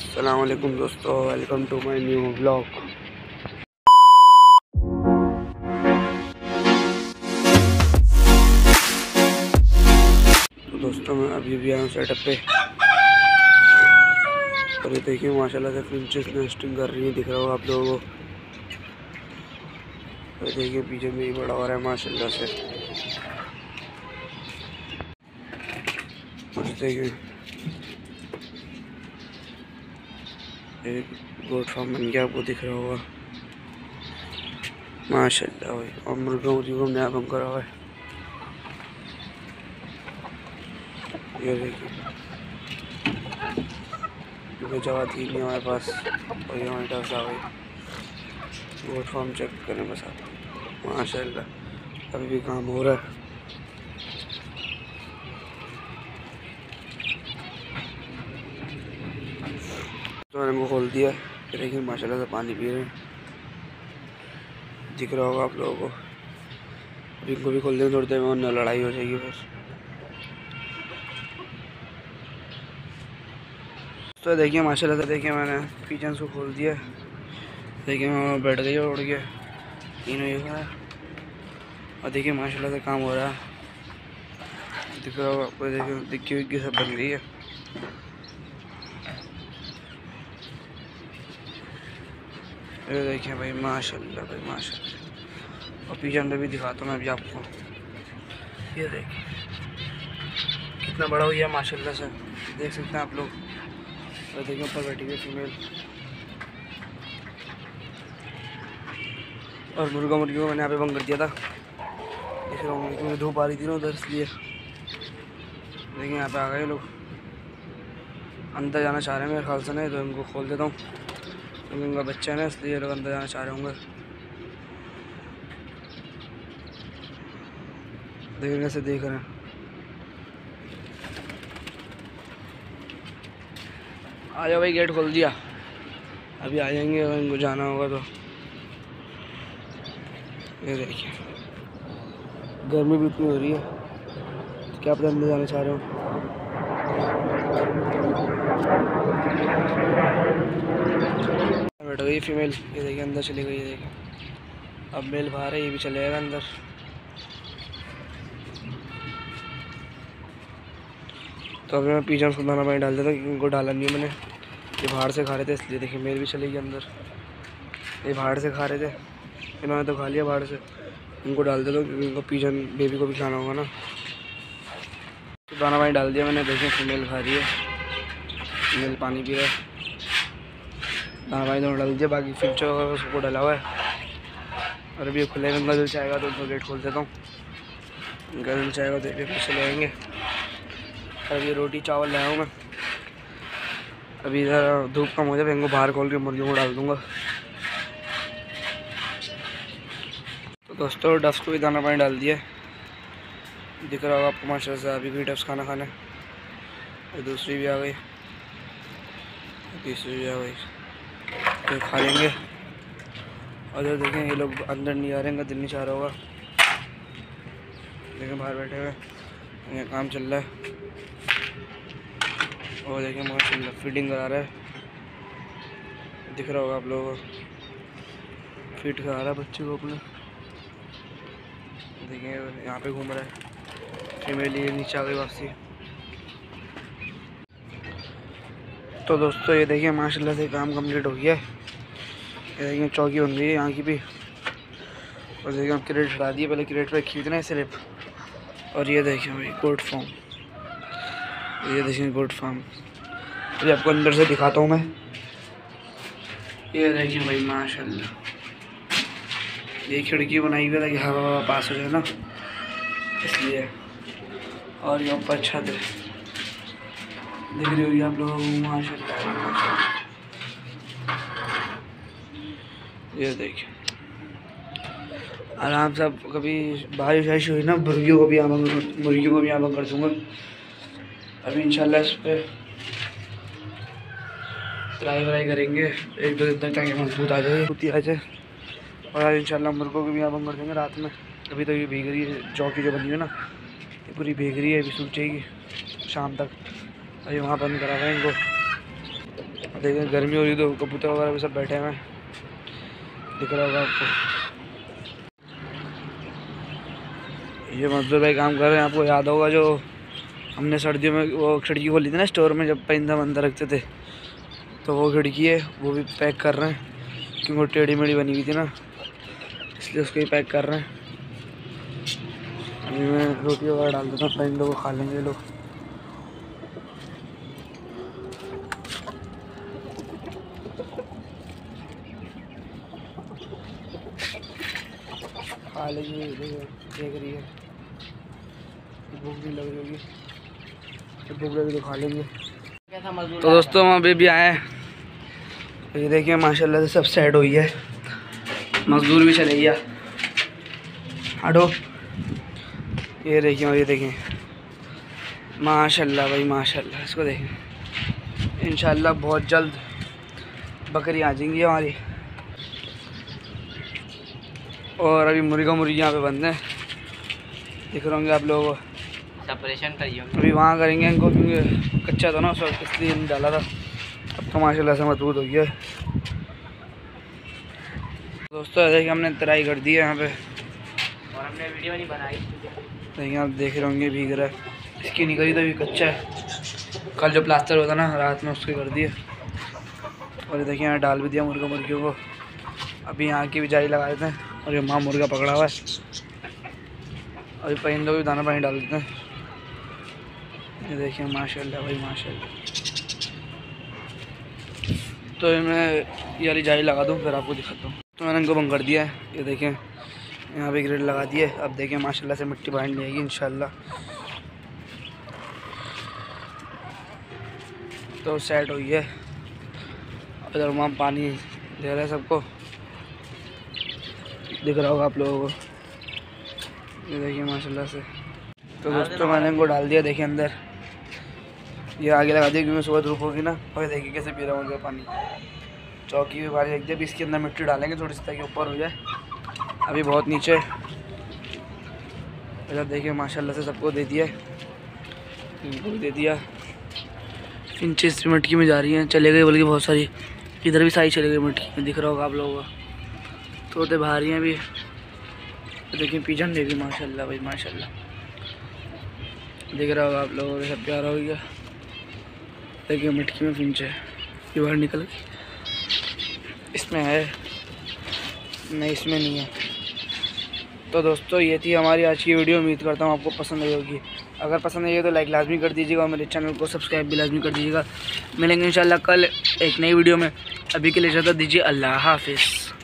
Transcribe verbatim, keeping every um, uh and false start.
अस्सलाम वालेकुम दोस्तों, welcome to my new blog. तो दोस्तों मैं अभी भी आया हूँ सेटअप पे और ये देखिए माशाल्लाह से फिंचेस नेस्टिंग कर रही है, दिख रहा होगा आप लोगों को। तो देखिए पीछे में ही बड़ा हो रहा है माशाल्लाह से। और देखिए एक गोट फार्म बन गया, आपको दिख रहा होगा माशाल्लाह भाई। और मुर्गा मुर्गी को नया बम करा हुआ है, ये देखिए क्योंकि जगह थी नहीं हमारे पास और ये हमारे पास आ गई। गोट फार्म चेक करें बस आप, माशाल्लाह अभी भी काम हो रहा है। तो मैंने वो खोल दिया, देखिए माशाल्लाह से पानी पी रहे हैं, दिख रहा होगा आप लोगों को। अभी इनको भी खोल देंगे थोड़ी देर में, वरना लड़ाई हो जाएगी बस। तो देखिए माशाल्लाह से देखिए मैंने पिजन्स को खोल दिया, देखिए मैं बैठ गई उड़ गया तीनों ये खा। और देखिए माशाल्लाह से काम हो रहा है, दिख रहा होगा आपको। देखिए दिक्की विक्की सब बन गई है। ये देखिए भाई माशाल्लाह भाई माशाल्लाह। और पिजन में भी दिखाता हूँ मैं अभी आपको, ये देखिए कितना बड़ा हो गया माशाल्लाह से, देख सकते हैं आप लोग। और देखिए ऊपर बैठी हुई फीमेल। और मुर्गा मुर्गी को मैंने यहाँ पे बंद कर दिया था, देख रहा हूँ क्योंकि धूप आ रही थी ना उधर, इसलिए। देखिए यहाँ पे आ गए लोग, अंदर जाना चाह रहे हैं मेरे ख्याल से, नहीं तो इनको खोल देता हूँ क्योंकि उनका बच्चा है ना, इसलिए लोग अंदर जाना चाह रहे होंगे। देखिए कैसे देख रहे हैं। आ जाओ भाई, गेट खोल दिया, अभी आ जाएंगे अगर इनको जाना होगा तो। ये देखिए गर्मी भी इतनी हो रही है, तो क्या पता अंदर जाना चाह रहे हो। बैठ गई फीमेल, ये देखिए अंदर चली गई, ये देखिए अब मेल बाहर है, ये भी चले जाएगा अंदर। तो अभी मैं पिजन को दाना पानी डाल देता हूँ क्योंकि इनको डाला नहीं है मैंने, ये बाहर से खा रहे थे इसलिए। देखिए मेल भी चलेगी अंदर, ये बाहर से खा रहे थे, इन्होंने तो खा लिया बाहर से। इनको डाल देता हूँ क्योंकि इनको पिजन बेबी को भी खाना होगा ना। तो दाना पानी डाल दिया मैंने, देखिए फीमेल खा रही है, फीमेल पानी पी रहा है। दाना पानी दोनों डाल दिया, बाकी फिर उसको डाला हुआ है। और अभी खुले में दिल चाहेगा तो उनको गेट खोल देता हूँ, उनका दिल चाहेगा तो फिर चले आएंगे। अभी रोटी चावल लाया हूँ मैं, अभी इधर धूप कम हो जाए इनको बाहर खोल के मुर्गियों को डाल दूँगा। तो दोस्तों डफ्स को भी दाना पानी डाल दिया, दिख रहा होगा आपको माशाल्लाह से। अभी भी डफ्स खाना खाने, दूसरी भी आ गई, तीसरी भी आ गई, तो खा लेंगे। और जो देखें ये लोग अंदर नहीं आ रहे, इनका दिल नहीं चाह रहा होगा, देखें बाहर बैठे हुए, ये काम चल रहा है। और देखें माशाल्लाह फीडिंग करा रहा है, दिख रहा होगा आप लोगों को, फीड करा रहा है बच्चे को अपने। देखिए यहाँ पे घूम रहा है, फीमेल ये नीचे आ गई वापसी। तो दोस्तों ये देखिए माशाल्लाह से काम कंप्लीट हो गया है, ये देखिए चौकी बन गई है यहाँ की भी। और देखिए हम क्रेट हटा दिए, पहले क्रेट पे खींचना है सिर्फ। और ये देखिए भाई गोट फार्म, ये देखिए गोट फार्म, ये आपको अंदर से दिखाता हूँ मैं। ये देखिए भाई माशाल्लाह, ये खिड़की बनाई हुई है कि हवा हवा पास हो जाए ना, इसलिए। और ये ऊपर छत है, दिख रही होगी आप लोगों को माशाल्लाह माशाल्लाह। ये देखिए आराम से, अब कभी बारिश वारिश हुई ना, मुर्गियों को भी यहाँ मुर्गियों को भी यहाँ कर दूँगा। अभी इंशाल्लाह इस पर ट्राई व्राई करेंगे एक दो दिन तक, ताकि मजबूत आ जाए, मजबूती आ जाए। और आज इंशाल्लाह मुर्गों को भी यहाँ कर देंगे रात में। अभी तो ये भीग रही है, चौकी जो बनी हुई है ना, ये पूरी भीग रही है, अभी सूख जाएगी शाम तक। अभी वहाँ बंद करा हुआ है इनको, देखिए गर्मी हो रही तो कबूतर वगैरह भी सब बैठे हुए हैं, दिख रहा होगा आपको। ये मजदूर भाई काम कर रहे हैं। आपको याद होगा जो हमने सर्दियों में वो खिड़की खोली थी ना स्टोर में, जब परिंदा बंदा रखते थे, तो वो खिड़की है वो भी पैक कर रहे हैं, क्योंकि वो टेढ़ी मेढ़ी बनी हुई थी ना, इसलिए उसको ही पैक कर रहे हैं। अभी मैं रोटी वगैरह डाल देता हूँ, परिंदों को खा लेंगे लोग। खा लेंगे, देख रही है, भूख नहीं लग रही होगी, भूख लगी तो खा लेंगे। तो दोस्तों हम अभी भी आए हैं, ये देखिए माशाल्लाह से सब सेट हुई है, मजदूर भी चले गया। हटो, ये देखिए, और ये देखें माशाल्लाह भाई माशाल्लाह, इसको देखें। इंशाल्लाह बहुत जल्द बकरी आ जाएंगी हमारी। और अभी मुर्गा मुर्गी यहाँ पे बंद है, दिख रहे होंगे आप लोगों को। सेपरेशन करिए अभी वहाँ करेंगे इनको, क्योंकि कच्चा था ना उस वक्त, इसलिए नहीं डाला था। अब तो माशाल्लाह से मजबूत हो गया है। दोस्तों देखिए हमने तराई कर दी है यहाँ पे, और हमने वीडियो नहीं बनाई। देखिए आप देख रहे होंगे भीग रहा है, इसकी नहीं करी तो अभी कच्चा है। कल जो प्लास्टर होता ना रात में उसकी कर दिए। और ये देखिए यहाँ डाल भी दिया मुर्गा मुर्गियों को। अभी यहाँ की भी जाली लगा देते हैं, और ये माँ मुर्गा पकड़ा हुआ है। अभी परिंदों को भी दाना पानी डाल देते हैं। ये देखिए माशाल्लाह भाई माशाल्लाह। तो मैं ये वाली जाली लगा दूँ फिर आपको दिखाता हूँ। तो मैंने इनको बंद कर दिया है, ये देखें यहाँ पे ग्रिल लगा दिए। अब देखें माशाल्लाह से मिट्टी बाहर नहीं आएगी इंशाल्लाह। तो सेट हुई है। इधर वहाँ पानी दे रहा है सबको, दिख रहा होगा आप लोगों को। ये देखिए माशाल्लाह से। तो दोस्तों मैंने इनको डाल दिया, देखिए अंदर ये आगे लगा दिया, क्योंकि सुबह धूप होगी ना। और देखिए कैसे पी रहा हूँ पानी। चौकी भी बारी रख दिया, अभी इसके अंदर मिट्टी डालेंगे थोड़ी सी ताकि ऊपर हो जाए, अभी बहुत नीचे। इधर देखिए माशाल्लाह से सबको दे दिया, इनको भी दे दिया। फिंचेस मटकी में जा रही हैं, चले गए बल्कि बहुत सारी, इधर भी सारी चले गई मटकी में, दिख रहा होगा आप लोगों को। तोते बाहर ही हैं अभी। देखिए पिजन दे भी माशाल्लाह भाई माशाल्लाह, दिख रहा होगा आप लोगों को, सब प्यारा हो गया। देखिए मटकी में फिंच है, ये बाहर निकल गई। इसमें है नहीं, इसमें नहीं है। तो दोस्तों ये थी हमारी आज की वीडियो, उम्मीद करता हूँ आपको पसंद आई होगी। अगर पसंद आई है तो लाइक लाजमी कर दीजिएगा, और मेरे चैनल को सब्सक्राइब भी लाजमी कर दीजिएगा। मिलेंगे इंशाल्लाह कल एक नई वीडियो में। अभी के लिए इजाज़त दीजिए, अल्लाह हाफिज़।